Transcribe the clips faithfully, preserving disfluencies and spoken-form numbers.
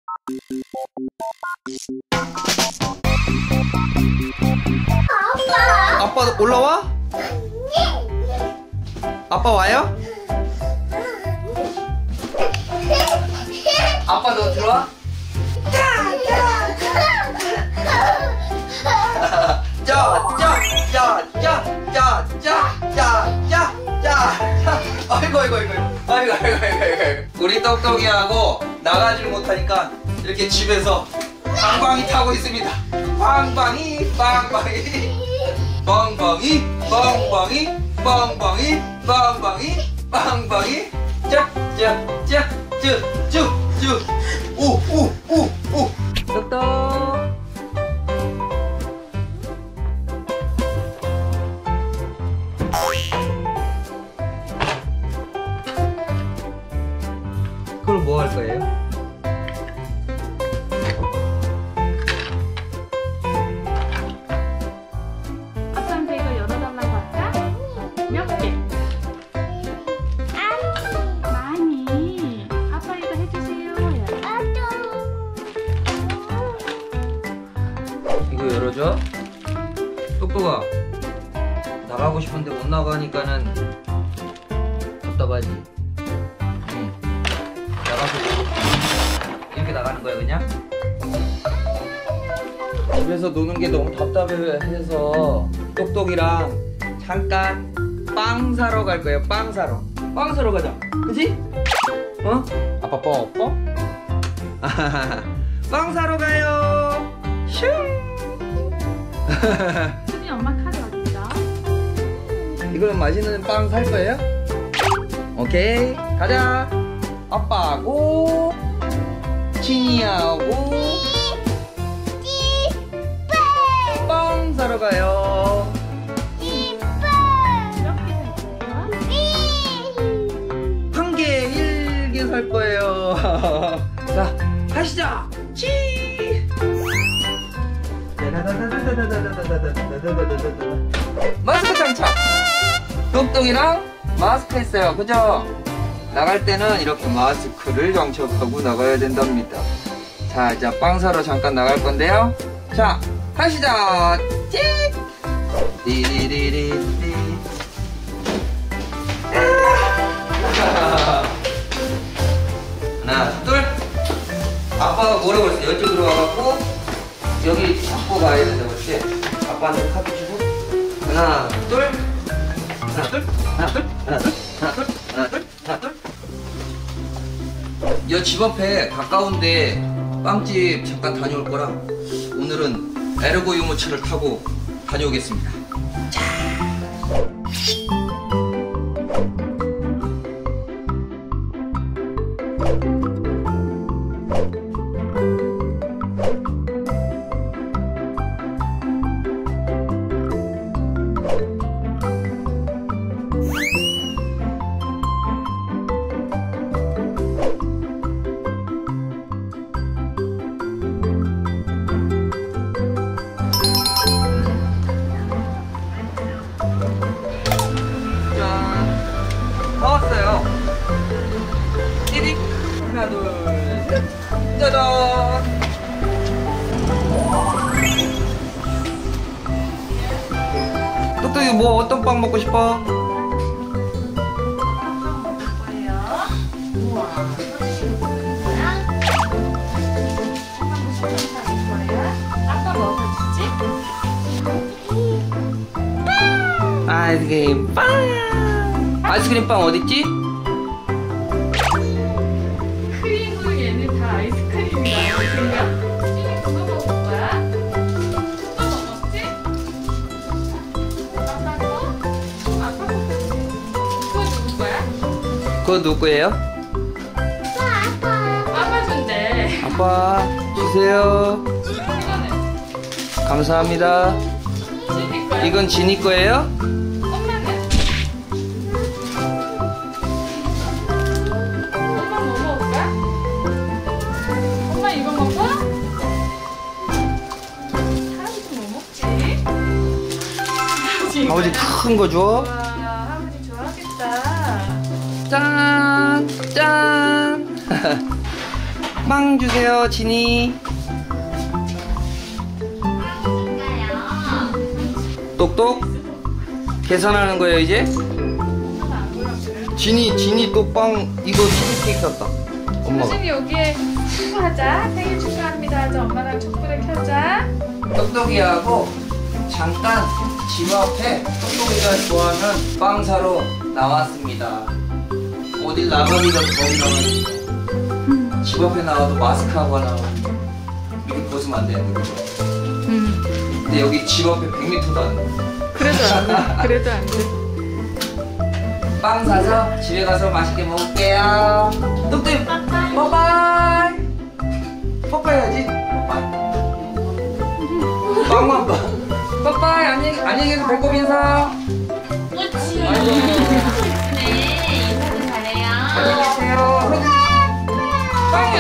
아빠. 아빠 올라와? 아빠 와요? 아빠 너 들어와? 짜짜짜짜짜짜짜짜짜짜짜 아이고 아이고 아이고 아이고 아이고 아이고 우리 똑똑이하고 나가지를 못하니까 이렇게 집에서 방방이 타고 있습니다. 방방이 방방이 방방이 방방이 방방이 방방이 방방이 짜짜짜쭈쭈쭈 오오오오 똑똑 그럼 뭐 할 거예요? 아빠한테 이거 열어달라고 할까? 몇 개? 많이. 아빠 이거 해주세요. 이거 열어줘. 똑똑아 나가고 싶은데 못 나가니까는 답답하지. 응. 나가서 이렇게 나가는 거야 그냥? 집에서 노는 게 너무 답답해서 똑똑이랑 잠깐 빵 사러 갈 거예요. 빵 사러. 빵 사러 가자. 그치? 어? 아빠 뽀뽀? 빵 사러 가요. 슝. 수진이 엄마 카드 어딨어? 이거는 맛있는 빵 살 거예요? 오케이 가자. 아빠하고 친이하고 빵 사러 가요. 한 개, 일개 살 거예요. 자, 가시죠. 치. 마스크 장착. 똑똑이랑 마스크 했어요. 그죠? 나갈 때는 이렇게 마스크를 장착하고 나가야 된답니다. 자, 이제 빵 사러 잠깐 나갈 건데요. 자, 가시죠. 찌. 띠리리리리. 하나, 둘. 아빠가 뭐라고 그랬어? 이쪽으로 와갖고 여기 잡고 가야 된다고 그랬지? 아빠한테 카드 주고 하나, 둘. 하나, 둘. 하나, 둘. 하나, 둘. 하나, 둘. 하나, 둘. 하나, 둘. 여 집 앞에 가까운데 빵집 잠깐 다녀올 거라 오늘은 에르고 유모차를 타고 다녀오겠습니다. 다 왔어요. 띠릭. 하나, 둘, 셋. 짜잔. 똑똑이 뭐 어떤 빵 먹고 싶어? 아이스크림 빵. 아이스크림 빵 어딨지? 크림으로 얘는 다 아이스크림이야. 그러니까 수진이 그거 먹을 거야? 또 먹었지? 아빠 거? 아빠 거? 그거 누구 거야? 그거 누구예요? 아빠 준대. 아빠 주세요. 이거는 감사합니다. 수진이 거야? 이건 지니 거예요? 엄마는? 엄마 뭐 먹을까? 엄마 이거 먹어? 할아버지 뭐 먹지? 할아버지 아버지 이거야? 큰 거 줘. 와, 할아버지 좋아하겠다. 짠! 짠! 빵 주세요, 진이. 똑똑. 계산하는 거예요, 이제? 진이, 진이 또 빵, 이거 치즈케이크 샀다. 엄마가. 수진이 여기에 친구하자. 생일 축하합니다 하자. 엄마랑 촛불을 켜자. 똑똑이하고 잠깐 집 앞에 똑똑이가 좋아하는 빵 사러 나왔습니다. 어딜 나가기가 겁이 나가지고 집 앞에 나와도 마스크하고 하나 이렇게 벗으면 안 되는데 그죠? 음. 근데 여기 집 앞에 백 미터도 안 돼. 그래도 안 돼. 그래도 안 돼. 빵 사서 집에 가서 맛있게 먹을게요. 똑똑이 빠빠이. 뽀빠이야지. 빵만 봐. 빠빠이. 안녕히 안녕히 계세요. 배꼽 인사. 그렇지. 아이고. 네, 인사도 잘해요. 안녕히 계세요. 빵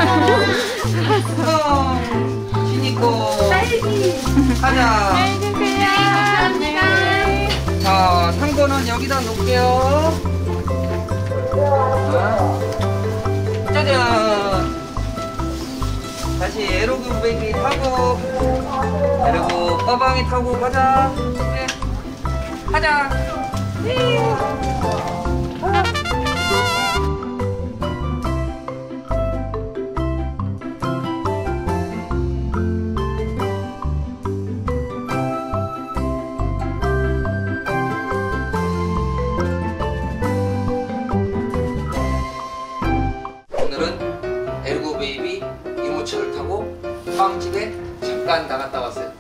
여기서. 진이 거. 딸기. 가자. 안녕히 계세요. 안녕. 자, 산 거는 여기다 놓을게요. 자, 짜잔. 다시 에로그 베이비 타고, 에로그 빠방이 타고 가자. 네. 가자. 네. 오늘은 에르고 베이비 유모차를 타고 빵집에 잠깐 나갔다 왔어요.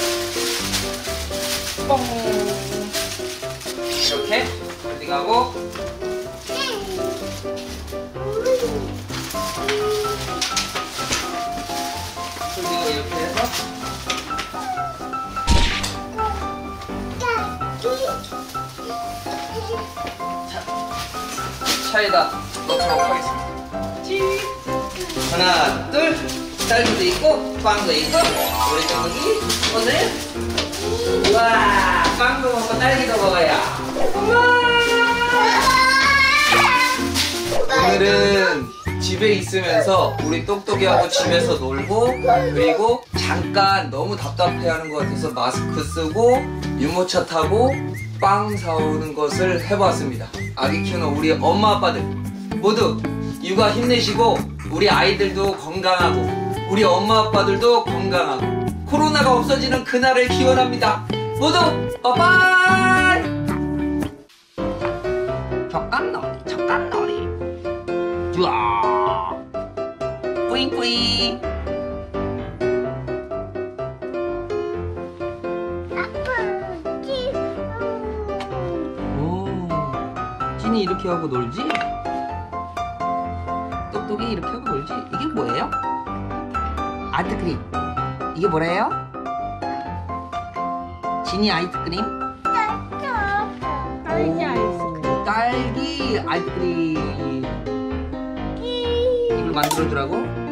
뻥! 이렇게 홀딩하고 홀딩을 이렇게 해서 차, 차에다 넣도록 하겠습니다. 하나, 둘, 딸기도 있고, 빵도 있고, 우리 정국이 오늘, 우와, 빵도 먹고 딸기도 먹어야. 오늘은 집에 있으면서 우리 똑똑이하고 집에서 놀고, 그리고 잠깐 너무 답답해하는 것 같아서 마스크 쓰고, 유모차 타고, 빵 사오는 것을 해보았습니다. 아기 키우는 우리 엄마 아빠들 모두 육아 힘내시고 우리 아이들도 건강하고 우리 엄마 아빠들도 건강하고 코로나가 없어지는 그날을 기원합니다. 모두 빠빠이. 젓간놀이 젓간놀이 우와 뿌잉뿌잉. 오, 찐이 이렇게 하고 놀지? 똑똑이 이렇게 하고 놀지? 이게 뭐예요? 아이스크림. 이게 뭐래요? 진이 아이스크림? 딸기 아이스크림. 딸기 아이스크림. 이걸 만들어주라고?